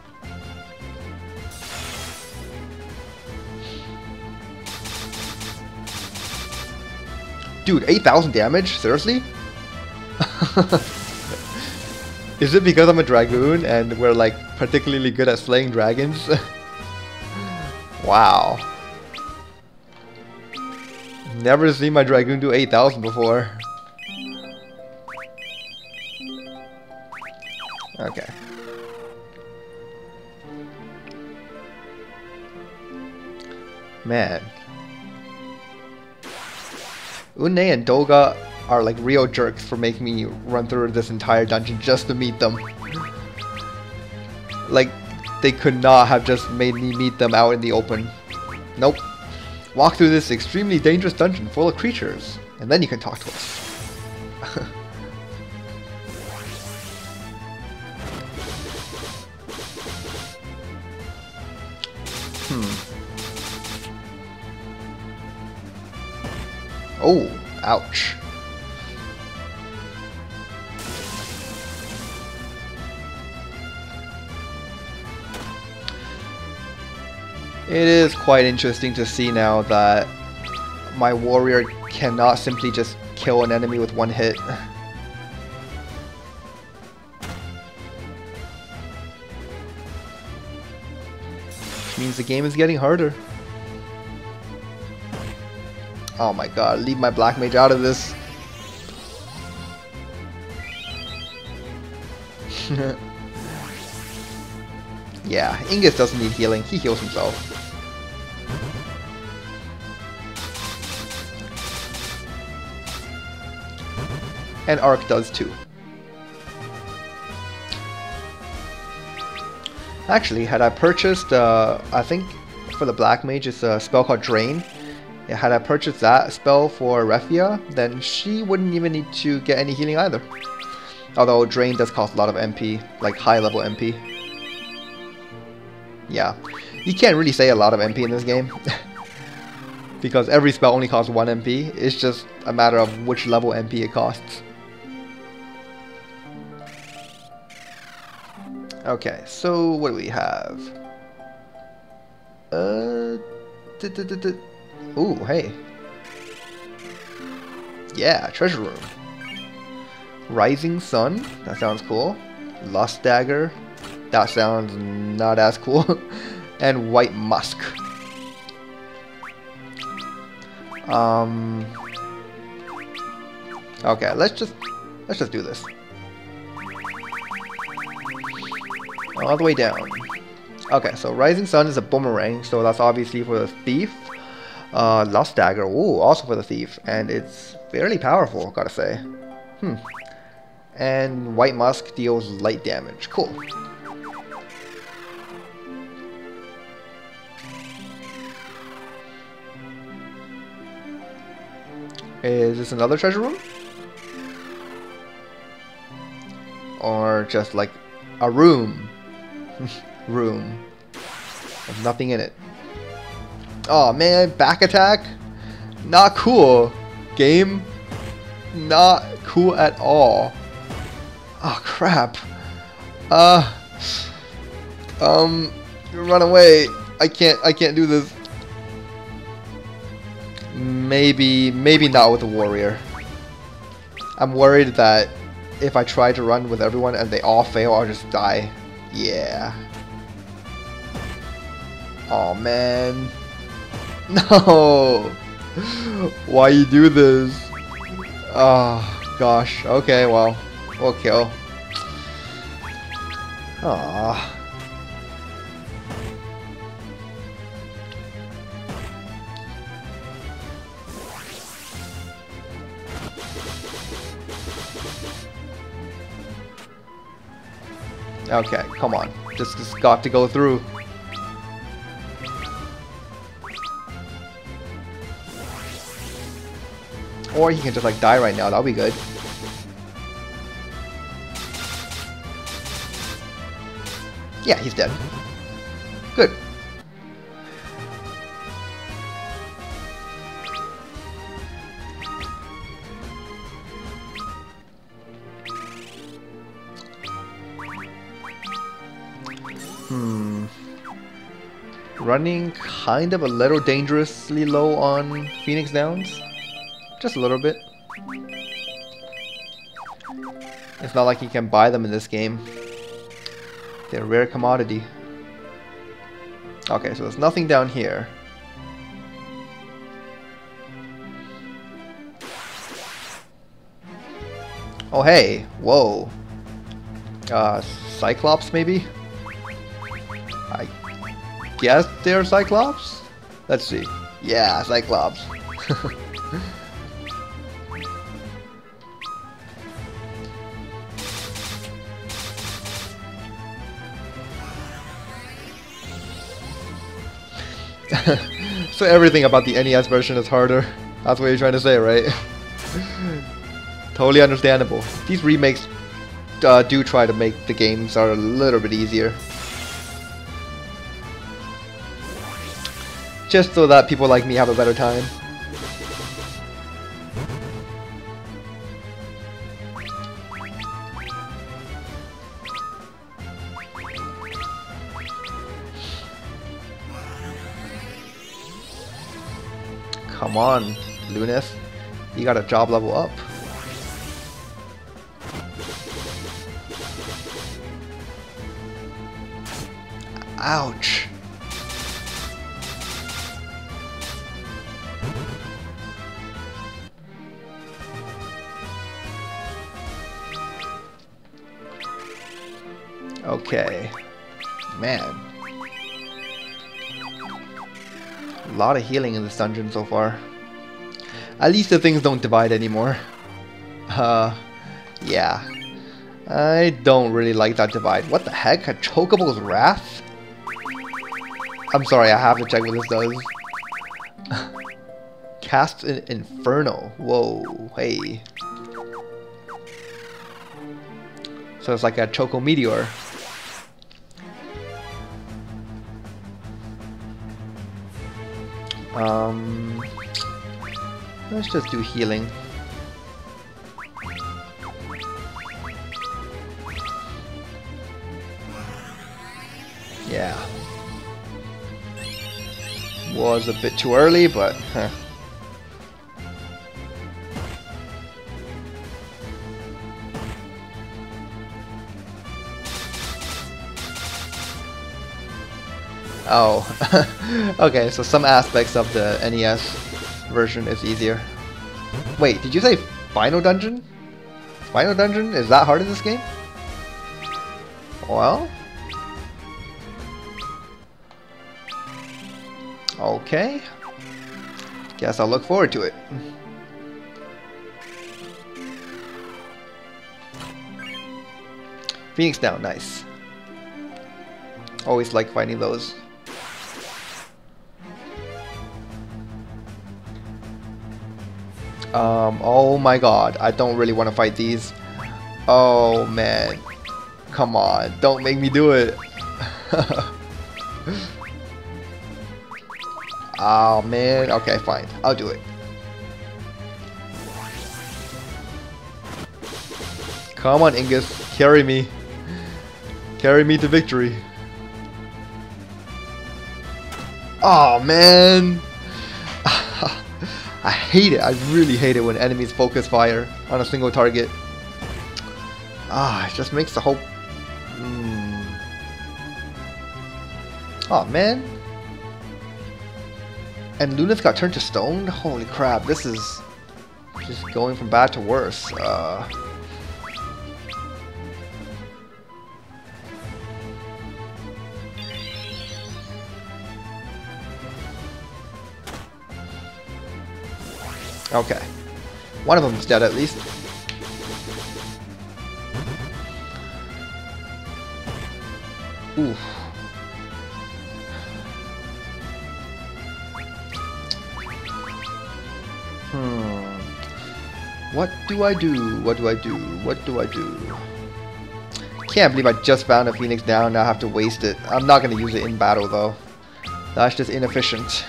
Dude, eight thousand damage? Seriously? Is it because I'm a dragoon and we're like particularly good at slaying dragons? Wow. Never seen my dragoon do eight thousand before. Okay. Man. Unei and Dolga are like real jerks for making me run through this entire dungeon just to meet them. Like, they could not have just made me meet them out in the open. Nope. Walk through this extremely dangerous dungeon full of creatures, and then you can talk to us. Hmm. Oh, ouch. It is quite interesting to see now that my warrior cannot simply just kill an enemy with one hit. Which means the game is getting harder. Oh my god, leave my black mage out of this. Yeah, Ingus doesn't need healing, he heals himself. And Arc does too. Actually, had I purchased, uh, I think for the black mage it's a spell called Drain. Yeah, had I purchased that spell for Refia, then she wouldn't even need to get any healing either. Although Drain does cost a lot of M P, like high level M P. Yeah, you can't really say a lot of M P in this game. Because every spell only costs one M P, it's just a matter of which level M P it costs. Okay, so what do we have? Uh, ooh, hey. Yeah, treasure room. Rising Sun, that sounds cool. Lost Dagger. That sounds not as cool. And white musk. Um. Okay, let's just let's just do this. All the way down. Okay, so Rising Sun is a boomerang, so that's obviously for the thief. Uh, Lost Dagger, ooh, also for the thief, and it's fairly powerful, gotta say. Hmm. And White Musk deals light damage. Cool. Is this another treasure room? Or just like a room? Room. With nothing in it. Oh man, back attack? Not cool. Game? Not cool at all. Oh crap. Uh Um run away. I can't I can't do this. Maybe maybe not with a warrior. I'm worried that if I try to run with everyone and they all fail, I'll just die. Yeah. Oh man. No. Why you do this? Oh gosh. Okay, well, we'll kill. Ah. Okay, come on. Just, just got to go through. Or he can just like die right now. That'll be good. Yeah, he's dead. Good. Hmm. Running kind of a little dangerously low on Phoenix Downs. Just a little bit. It's not like you can buy them in this game. They're a rare commodity. Okay, so there's nothing down here. Oh hey, whoa. Uh, Cyclops maybe? I guess they're Cyclops? Let's see. Yeah, Cyclops. So everything about the N E S version is harder. That's what you're trying to say, right? Totally understandable. These remakes uh, do try to make the games are a little bit easier. Just so that people like me have a better time. Come on, Lunas. You got a job level up. Ouch. Okay. Man. A lot of healing in this dungeon so far. At least the things don't divide anymore. Uh, yeah. I don't really like that divide. What the heck? A Chocoble's Wrath? I'm sorry, I have to check what this does. Cast an Inferno. Whoa, hey. So it's like a Choco Meteor. Um, let's just do healing. Yeah. Was a bit too early, but huh. Oh. Okay, so some aspects of the N E S version is easier. Wait, did you say Final Dungeon? Final Dungeon? Is that hard in this game? Well... okay. Guess I'll look forward to it. Phoenix down, nice. Always like finding those. Um, oh my god, I don't really want to fight these. Oh man. Come on, don't make me do it. Oh man, okay, fine. I'll do it. Come on, Ingus, carry me. Carry me to victory. Oh man. I hate it. I really hate it when enemies focus fire on a single target. Ah, it just makes the whole... Mm. Oh man. And Luna's got turned to stone? Holy crap, this is just going from bad to worse. Uh... Okay. One of them is dead at least. Oof. Hmm. What do I do? What do I do? What do I do? Can't believe I just found a Phoenix down. Now I have to waste it. I'm not going to use it in battle though. That's just inefficient.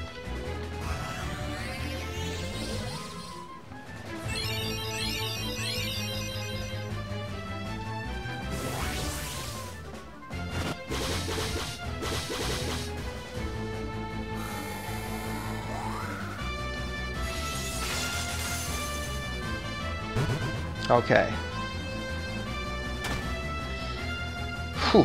Okay. Whew.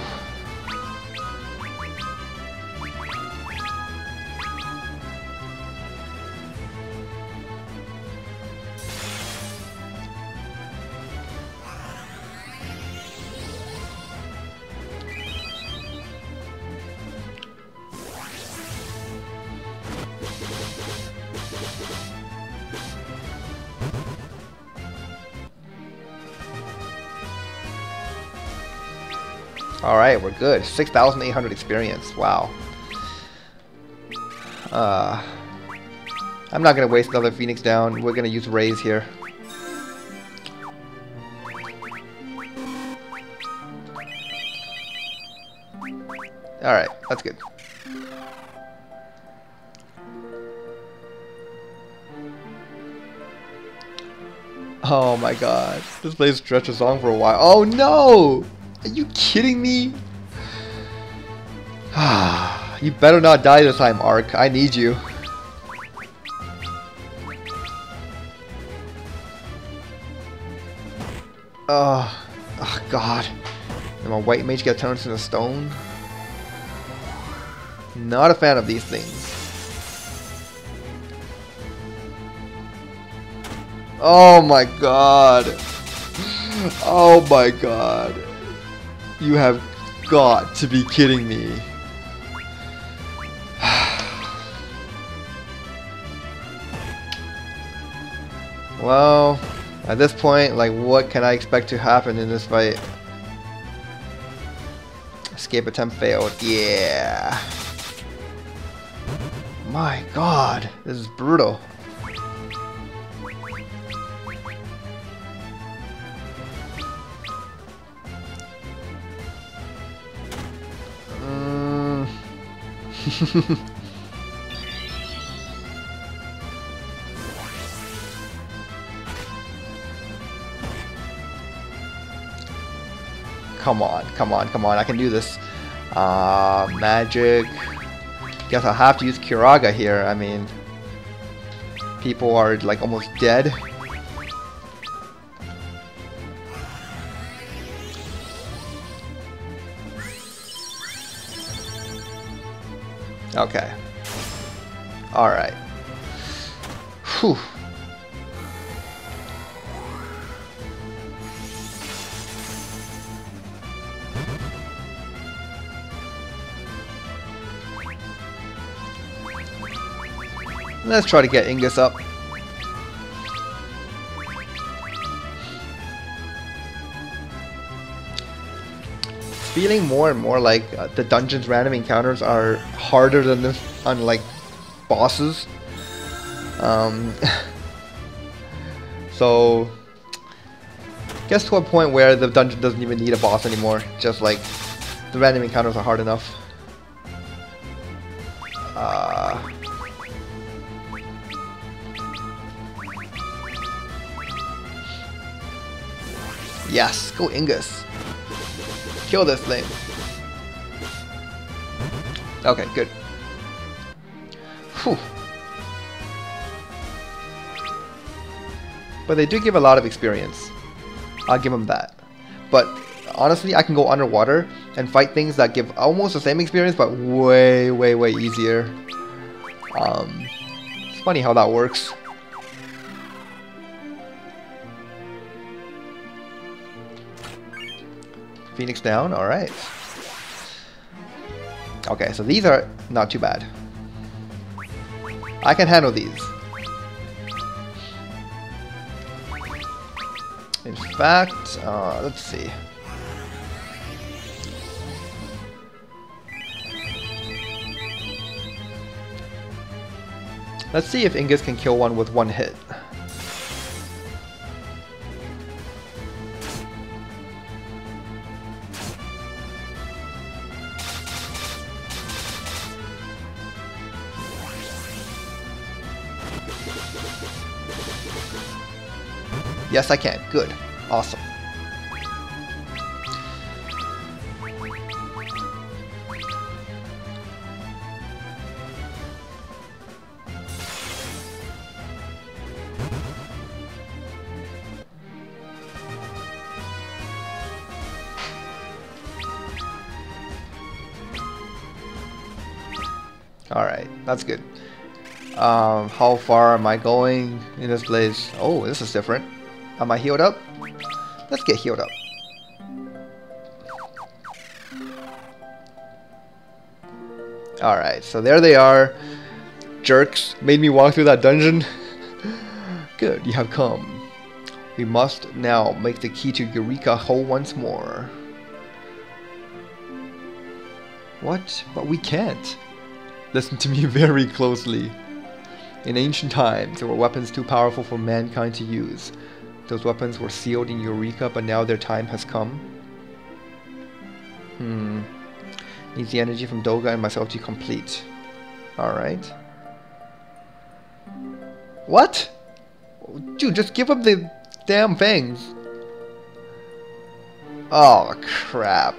Alright, we're good. six thousand eight hundred experience. Wow. Uh, I'm not going to waste another Phoenix down. We're going to use Rays here. Alright, that's good. Oh my god. This place stretches on for a while. Oh no! Are you kidding me? You better not die this time, Ark. I need you. Oh, oh god. Did my white mage get turned into stone? Not a fan of these things. Oh my god. Oh my god. You have got to be kidding me. Well, at this point, like, what can I expect to happen in this fight? Escape attempt failed. Yeah. My god, this is brutal. Mm. Come on, come on, come on, I can do this. Uh, magic. Guess I'll have to use Kiraga here. I mean, people are like almost dead. Okay. Alright. Whew. Let's try to get Ingus up. Feeling more and more like uh, the dungeon's random encounters are harder than the on like bosses. Um, so, gets to a point where the dungeon doesn't even need a boss anymore. Just like the random encounters are hard enough. Uh, yes, go Ingus. Kill this thing. Okay, good. Whew. But they do give a lot of experience. I'll give them that. But honestly, I can go underwater and fight things that give almost the same experience, but way, way, way easier. Um, it's funny how that works. Phoenix down, alright. Okay, so these are not too bad. I can handle these. In fact, uh, let's see. Let's see if Ingus can kill one with one hit. Yes, I can. Good. Awesome. Alright, that's good. Um, how far am I going in this place? Oh, this is different. Am I healed up? Let's get healed up. Alright, so there they are. Jerks made me walk through that dungeon. Good, you have come. We must now make the key to Eureka whole once more. What? But we can't. Listen to me very closely. In ancient times, there were weapons too powerful for mankind to use. Those weapons were sealed in Eureka, but now their time has come. Hmm. Needs the energy from Dolga and myself to complete. Alright. What? Dude, just give up the damn things. Oh, crap.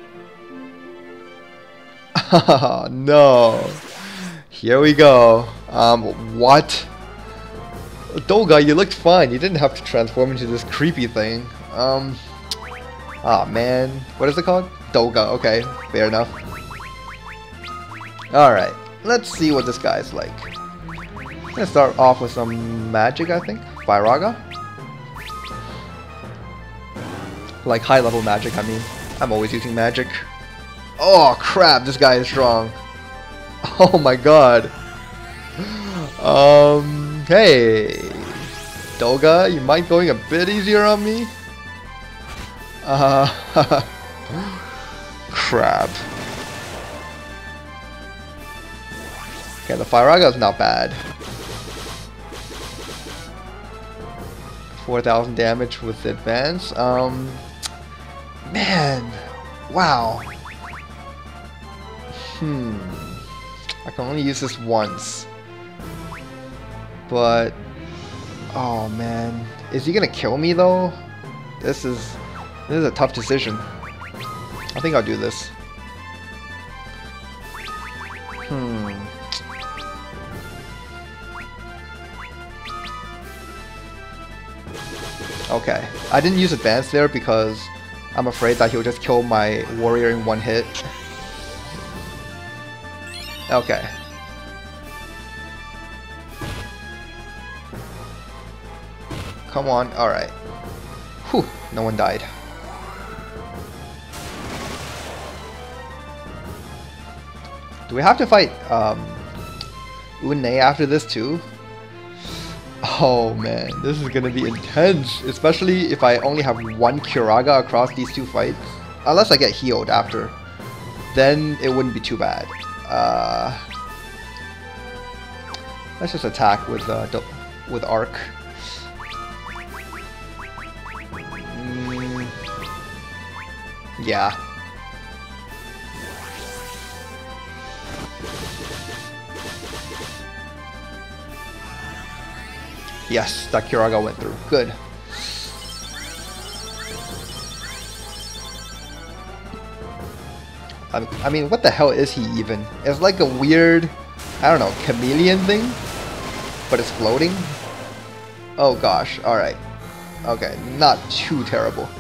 No. Here we go. Um, what? Dolga, you looked fine. You didn't have to transform into this creepy thing. Um, ah, man. What is it called? Dolga. Okay, fair enough. Alright, let's see what this guy's like. I'm gonna start off with some magic, I think. Firaga. Like high level magic, I mean. I'm always using magic. Oh, crap. This guy is strong. Oh my god. Um, hey, Dolga, you mind going a bit easier on me? Uh, crap. Okay, the Firaga is not bad. four thousand damage with advance. Um, man, wow. Hmm. I can only use this once. But, oh man, is he gonna kill me though? This is this is a tough decision. I think I'll do this. Hmm. Okay, I didn't use advance there because I'm afraid that he'll just kill my warrior in one hit. Okay. Come on. Alright. Whew. No one died. Do we have to fight um, Unei after this too? Oh man, this is gonna be intense. Especially if I only have one Kiraga across these two fights. Unless I get healed after. Then it wouldn't be too bad. Uh, let's just attack with uh, with Arc. Mm, yeah. Yes, that Kiraga went through. Good. I mean, what the hell is he even? It's like a weird, I don't know, chameleon thing, but it's floating. Oh gosh, alright. Okay, not too terrible.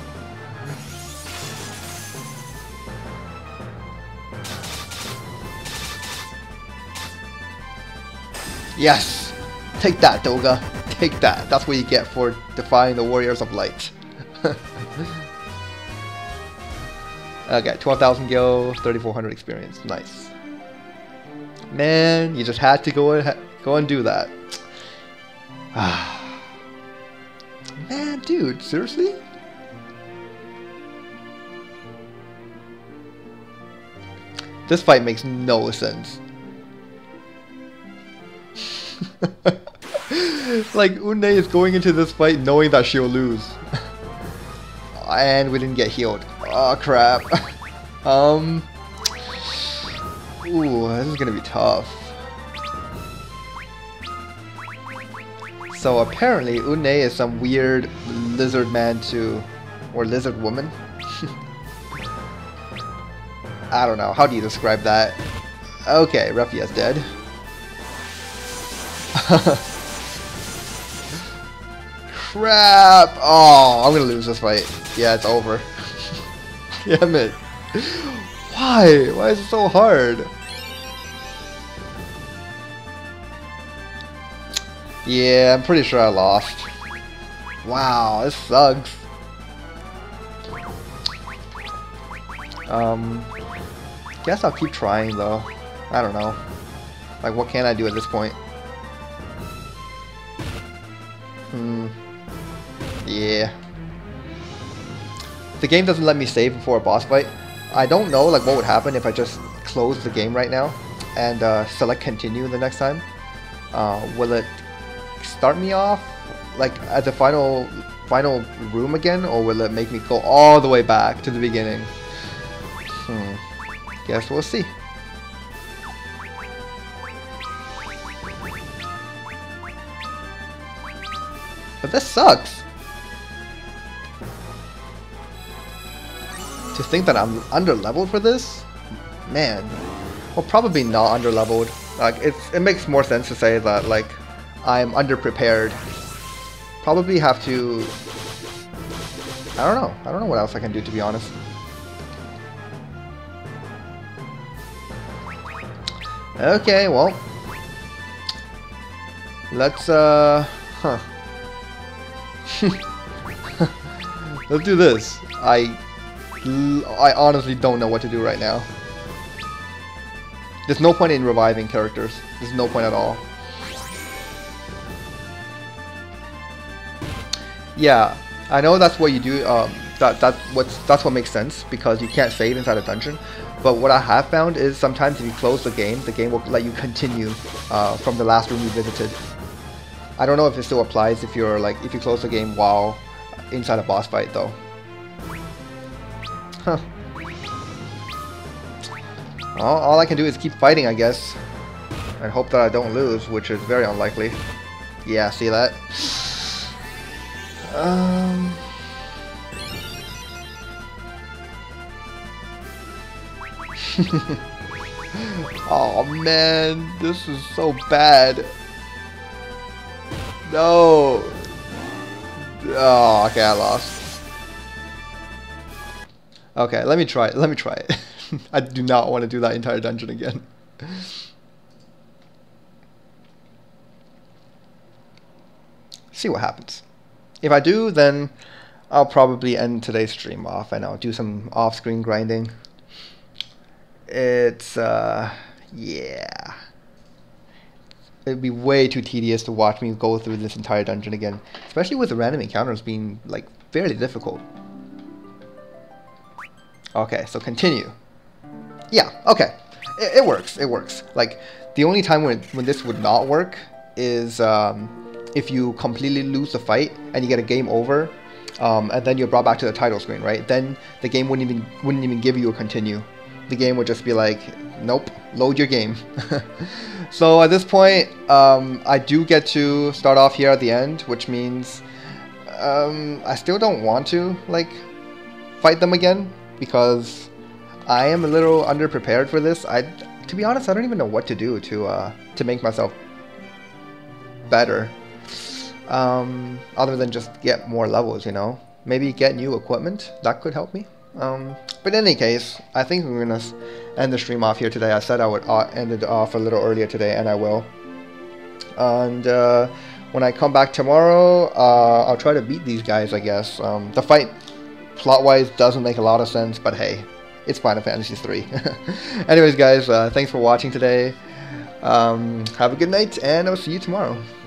Yes! Take that, Dolga. Take that. That's what you get for defying the Warriors of Light. Okay, twelve thousand gil, thirty-four hundred experience. Nice. Man, you just had to go and go and do that. Man, dude, seriously? This fight makes no sense. Like, Unei is going into this fight knowing that she'll lose. And we didn't get healed. Oh crap. um. Ooh, this is gonna be tough. So apparently Unei is some weird lizard man too. Or lizard woman. I don't know. How do you describe that? Okay, Refia's dead. Crap! Oh, I'm gonna lose this fight. Yeah, it's over. Damn it. Why? Why is it so hard? Yeah, I'm pretty sure I lost. Wow, this sucks. Um, guess I'll keep trying though. I don't know. Like, what can I do at this point? Hmm. Yeah. The game doesn't let me save before a boss fight. I don't know like what would happen if I just close the game right now and uh, select continue the next time. Uh, will it start me off like at the final final room again, or will it make me go all the way back to the beginning? Hmm. Guess we'll see. But this sucks. To think that I'm under-leveled for this? Man. Well, probably not under-leveled. Like, it's, it makes more sense to say that, like, I'm under-prepared. Probably have to... I don't know. I don't know what else I can do, to be honest. Okay, well. Let's, uh... Huh. Let's do this. I... I honestly don't know what to do right now. There's no point in reviving characters. There's no point at all. Yeah, I know that's what you do. Um, that that what's that's what makes sense because you can't save inside a dungeon. But what I have found is sometimes if you close the game, the game will let you continue uh, from the last room you visited. I don't know if it still applies if you're like if you close the game while inside a boss fight though. Huh. All, all I can do is keep fighting, I guess, and hope that I don't lose, which is very unlikely. Yeah, see that? Um. Oh man, this is so bad. No. Oh, okay, I lost. Okay, let me try it. Let me try it. I do not want to do that entire dungeon again. see what happens. If I do, then I'll probably end today's stream off and I'll do some off-screen grinding. It's, uh, yeah. It'd be way too tedious to watch me go through this entire dungeon again, especially with the random encounters being, like, fairly difficult. Okay, so continue. Yeah, okay. It, it works, it works. Like, the only time when, when this would not work is um, if you completely lose the fight and you get a game over, um, and then you're brought back to the title screen, right? Then the game wouldn't even wouldn't even give you a continue. The game would just be like, nope, load your game. So at this point, um, I do get to start off here at the end, which means um, I still don't want to like fight them again because I am a little underprepared for this. I, to be honest, I don't even know what to do to uh, to make myself better, um, other than just get more levels. You know, maybe get new equipment. That could help me. Um, but in any case, I think we're gonna end the stream off here today. I said I would uh, end it off a little earlier today, and I will. And uh, when I come back tomorrow, uh, I'll try to beat these guys, I guess. Um, the fight, plot-wise, doesn't make a lot of sense, but hey, it's Final Fantasy three. Anyways, guys, uh, thanks for watching today. Um, have a good night, and I'll see you tomorrow.